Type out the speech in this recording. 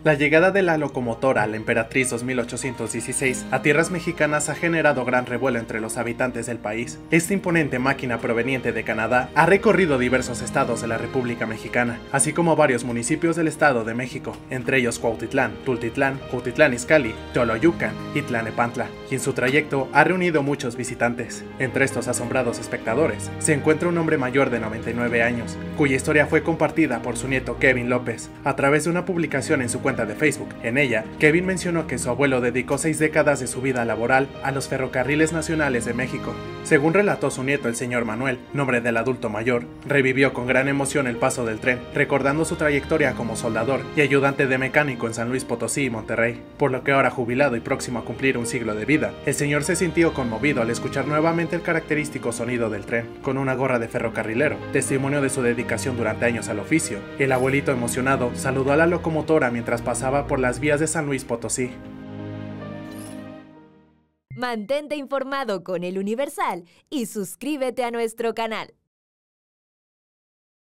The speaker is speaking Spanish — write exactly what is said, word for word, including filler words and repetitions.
La llegada de la locomotora, la Emperatriz dos mil ochocientos dieciséis, a tierras mexicanas ha generado gran revuelo entre los habitantes del país. Esta imponente máquina proveniente de Canadá ha recorrido diversos estados de la República Mexicana, así como varios municipios del Estado de México, entre ellos Cuautitlán, Tultitlán, Cuautitlán Izcalli, Teoloyucan y Tlanepantla, y en su trayecto ha reunido muchos visitantes. Entre estos asombrados espectadores se encuentra un hombre mayor de noventa y nueve años, cuya historia fue compartida por su nieto Kevin López a través de una publicación en su cuenta de Facebook. En ella, Kevin mencionó que su abuelo dedicó seis décadas de su vida laboral a los ferrocarriles nacionales de México. Según relató su nieto, el señor Manuel, nombre del adulto mayor, revivió con gran emoción el paso del tren, recordando su trayectoria como soldador y ayudante de mecánico en San Luis Potosí y Monterrey, por lo que ahora jubilado y próximo a cumplir un siglo de vida, el señor se sintió conmovido al escuchar nuevamente el característico sonido del tren, con una gorra de ferrocarrilero, testimonio de su dedicación durante años al oficio. El abuelito emocionado saludó a la locomotora mientras pasaba por las vías de San Luis Potosí. Mantente informado con El Universal y suscríbete a nuestro canal.